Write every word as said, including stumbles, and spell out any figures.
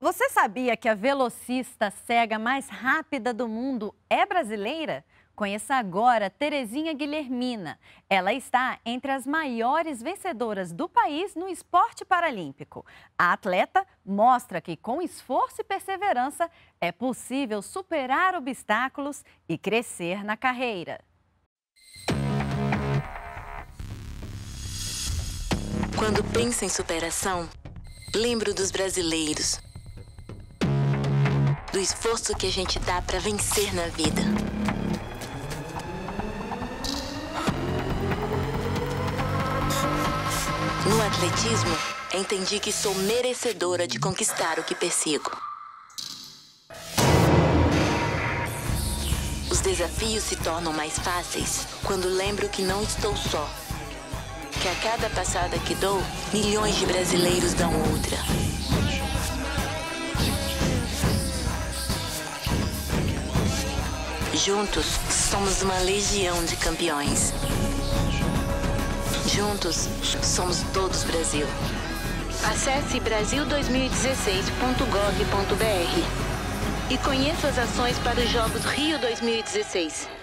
Você sabia que a velocista cega mais rápida do mundo é brasileira? Conheça agora Terezinha Guilhermina. Ela está entre as maiores vencedoras do país no esporte paralímpico. A atleta mostra que, com esforço e perseverança, é possível superar obstáculos e crescer na carreira. Quando penso em superação, lembro dos brasileiros, do esforço que a gente dá para vencer na vida. No atletismo, entendi que sou merecedora de conquistar o que persigo. Os desafios se tornam mais fáceis quando lembro que não estou só. Que a cada passada que dou, milhões de brasileiros dão outra. Juntos, somos uma legião de campeões. Juntos, somos todos Brasil. Acesse brasil dois mil e dezesseis ponto gov ponto br e conheça as ações para os Jogos Rio dois mil e dezesseis.